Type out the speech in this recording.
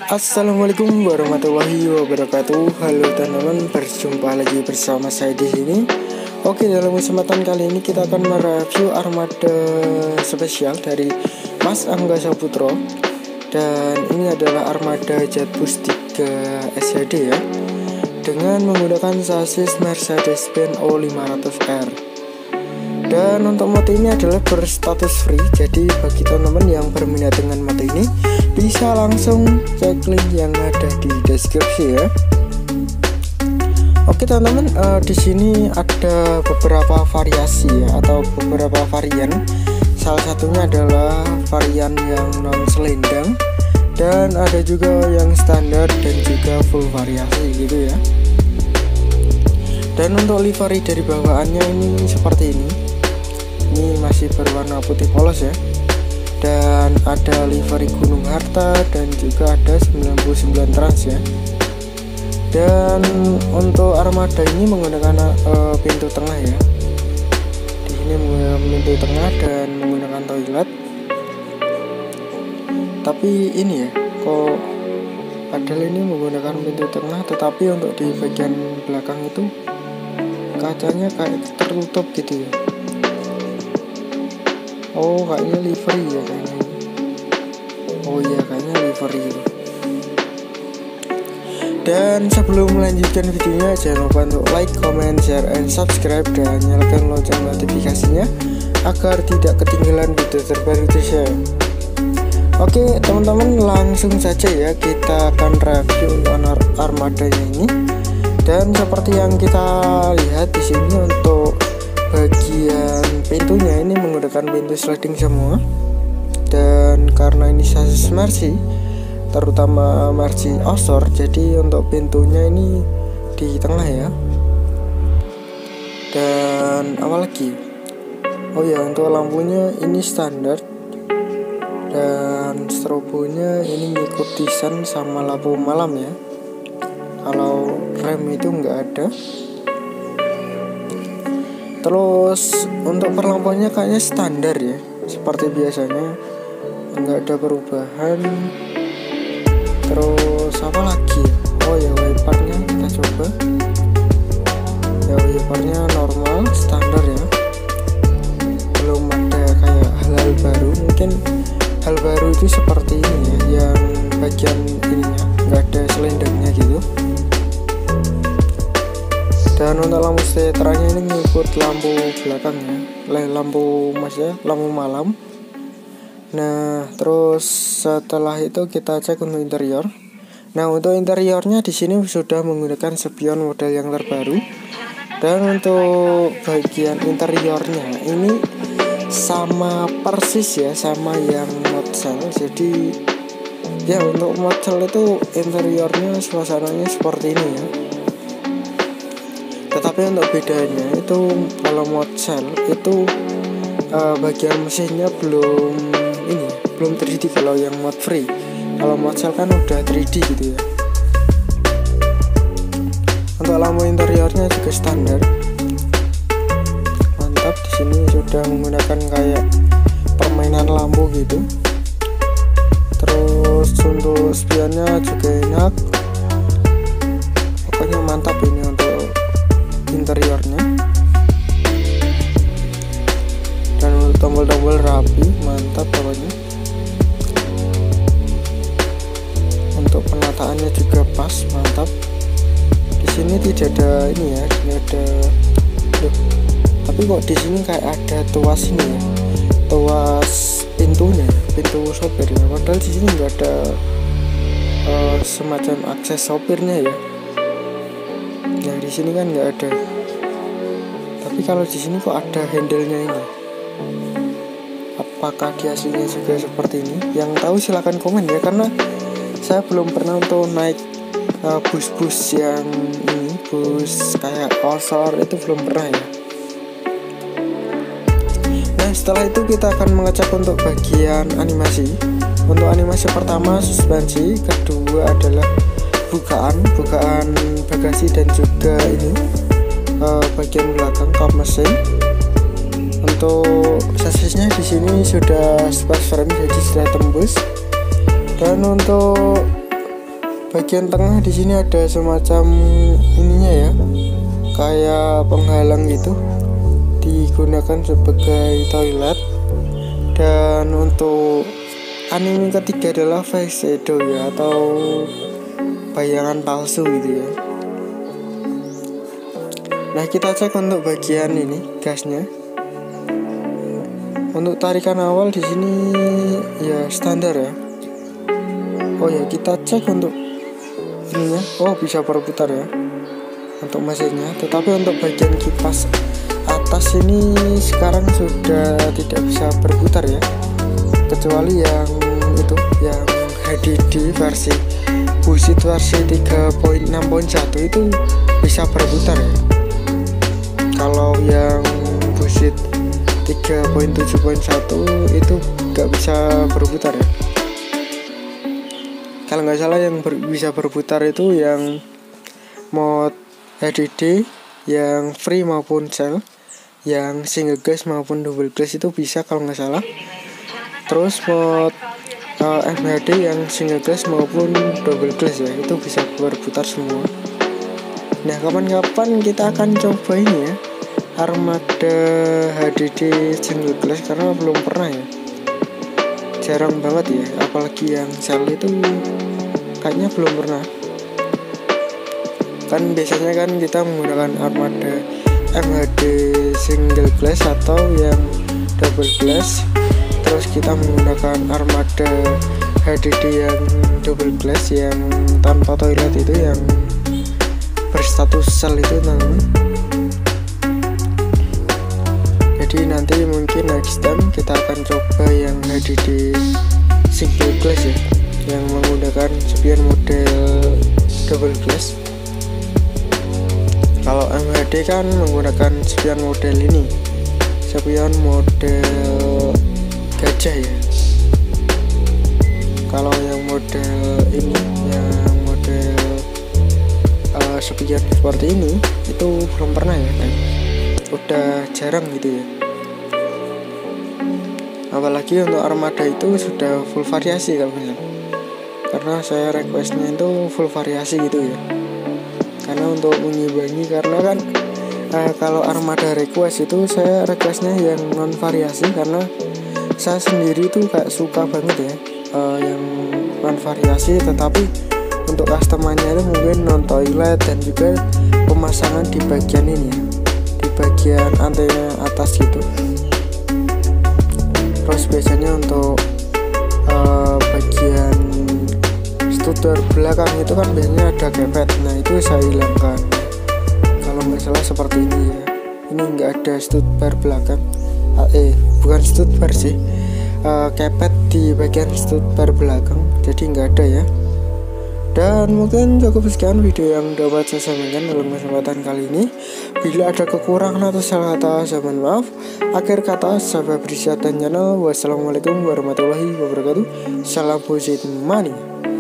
Assalamualaikum warahmatullahi wabarakatuh. Halo teman-teman, berjumpa lagi bersama saya di sini. Oke, dalam kesempatan kali ini kita akan mereview armada spesial dari Mas Angga Saputro. Dan ini adalah armada Jetbus 3 SHD ya, dengan menggunakan sasis Mercedes-Benz O500R. Dan untuk motor ini adalah berstatus free. Jadi bagi teman-teman yang berminat dengan motor ini, bisa langsung cek link yang ada di deskripsi ya. Oke teman-teman, di sini ada beberapa variasi ya, atau beberapa varian. Salah satunya adalah varian yang non selendang, dan ada juga yang standar dan juga full variasi gitu ya. Dan untuk livery dari bawaannya ini seperti ini. Ini masih berwarna putih polos ya. Dan ada livery Gunung Harta dan juga ada 99 trans ya. Dan untuk armada ini menggunakan pintu tengah ya. Di sini menggunakan pintu tengah dan menggunakan toilet. Tapi ini ya, kok padahal ini menggunakan pintu tengah, tetapi untuk di bagian belakang itu kacanya kayak tertutup gitu ya. Oh, kayaknya livery ya kayaknya. Oh iya, kayaknya livery itu. Dan sebelum melanjutkan videonya, jangan lupa untuk like, comment, share, and subscribe, dan nyalakan lonceng notifikasinya agar tidak ketinggalan video terbaru dari saya. Oke teman-teman, langsung saja ya, kita akan review untuk armadanya ini. Dan seperti yang kita lihat di sini, untuk bagian pintunya ini menggunakan pintu sliding semua. Dan karena ini sasis Mercy, terutama Mercy Osor, jadi untuk pintunya ini di tengah ya. Dan apa lagi? Oh ya, untuk lampunya ini standar. Dan strobonya ini ngikut desain sama lampu malam ya. Kalau rem itu nggak ada. Terus untuk perlampuannya kayaknya standar ya, seperti biasanya, nggak ada perubahan. Terus apa lagi? Oh ya, wipernya kita coba. Ya, wipernya normal, standar ya. Belum ada kayak hal-hal baru. Mungkin hal baru itu seperti ini ya, yang bagian ininya nggak ada selendangnya gitu. Dan untuk lampu seteranya ini ngikut lampu belakangnya, lampu malam. Nah, terus setelah itu kita cek untuk interior. Nah, untuk interiornya di sini sudah menggunakan spion model yang terbaru. Dan untuk bagian interiornya ini sama persis ya, sama yang modcell. Jadi ya, untuk modcell itu interiornya suasananya seperti ini ya. Tetapi untuk bedanya itu, kalau modcell itu bagian mesinnya belum 3D. Kalau yang mod free, kalau modcell kan udah 3D gitu ya. Untuk lampu interiornya juga standar, mantap. Di sini sudah menggunakan kayak permainan lampu gitu. Terus untuk spionnya juga enak, pokoknya mantap ini untuk interiornya. Dan tombol-tombol rapi, mantap pokoknya. Untuk penataannya juga pas, mantap. Di sini tidak ada ini ya, ini ada tapi kok di sini kayak ada tuas ini ya, tuas pintunya, pintu sopir ya. Padahal di sini nggak ada semacam akses sopirnya ya. Yang di sini kan nggak ada. Tapi kalau di sini kok ada handle-nya ini. Apakah di aslinya juga seperti ini? Yang tahu silahkan komen ya, karena saya belum pernah untuk naik bus-bus yang ini, bus kayak Osor itu belum pernah ya. Nah, setelah itu kita akan mengecek untuk bagian animasi. Untuk animasi pertama suspensi, kedua adalah bukaan bagasi, dan juga ini bagian belakang kap mesin. Untuk sasisnya di sini sudah spare frame, jadi sudah tembus. Dan untuk bagian tengah di sini ada semacam ininya ya, kayak penghalang gitu, digunakan sebagai toilet. Dan untuk anime ketiga adalah face shadow ya, atau bayangan palsu gitu ya. Nah, kita cek untuk bagian ini gasnya. Untuk tarikan awal di sini ya standar ya. Oh ya, kita cek untuk ininya. Oh, bisa berputar ya untuk mesinnya. Tetapi untuk bagian kipas atas ini sekarang sudah tidak bisa berputar ya, kecuali yang itu, yang HDD versi Bullshit versi 3.6.1 itu bisa berputar ya. Kalau yang Bullshit 3.7.1 itu nggak bisa berputar ya. Kalau nggak salah yang bisa berputar itu yang mod HDD, yang free maupun cell, yang single glass maupun double glass itu bisa kalau nggak salah. Terus mod MHD yang single glass maupun double glass ya, itu bisa berputar semua. Nah, kapan-kapan kita akan coba ini ya, Armada HDD single glass, karena belum pernah ya, jarang banget ya, apalagi yang cell itu kayaknya belum pernah. Kan biasanya kan kita menggunakan Armada MHD single glass atau yang double glass, terus kita menggunakan Armada HDD yang double glass yang tanpa toilet itu, yang berstatus cell itu namanya. Jadi nanti mungkin next time kita akan coba yang HDD single glass ya, yang menggunakan spion model double glass. Kalau MHD kan menggunakan spion model ini, spion model gajah ya. Kalau yang model ini, yang model spion seperti ini itu belum pernah ya, kan? Udah jarang gitu ya. Apalagi untuk Armada itu sudah full variasi kalau misalnya, karena saya requestnya itu full variasi gitu ya, karena untuk mengimbangi. Karena kan kalau Armada request itu saya requestnya yang non variasi, karena saya sendiri tuh gak suka banget ya yang non variasi. Tetapi untuk customernya itu mungkin non toilet dan juga pemasangan di bagian ini ya, di bagian antena atas gitu. Terus biasanya untuk bagian studer belakang itu kan biasanya ada kepet. Nah, itu saya hilangkan. Kalau nggak salah seperti ini ya. Ini nggak ada stud bar belakang. Bukan stud bar sih. Kepet di bagian stud bar belakang. Jadi nggak ada ya. Dan mungkin cukup sekian video yang dapat saya sampaikan dalam kesempatan kali ini. Bila ada kekurangan atau salah kata, saya mohon maaf. Akhir kata, saya Fabrizia dan channel. Wassalamualaikum warahmatullahi wabarakatuh. Salam Bullshit Money.